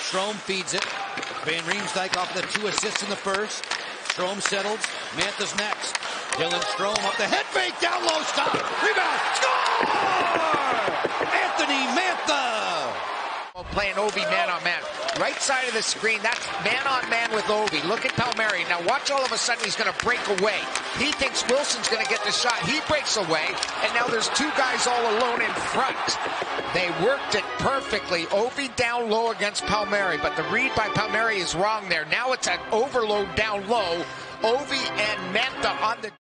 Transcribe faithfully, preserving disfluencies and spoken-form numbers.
Strome feeds it. Van Riemsdyk off the two assists in the first. Strome settles. Mantha's next. Dylan Strome up the head fake, down low, stop. Rebound, score! Anthony Mantha! Playing Ovi man on man. Right side of the screen, that's man on man with Ovi. Look at Palmieri. Now watch, all of a sudden he's going to break away. He thinks Wilson's going to get the shot. He breaks away, and now there's two guys all alone in front. They worked it perfectly. Ovi down low against Palmieri, but the read by Palmieri is wrong there. Now it's an overload down low. Ovi and Mantha on the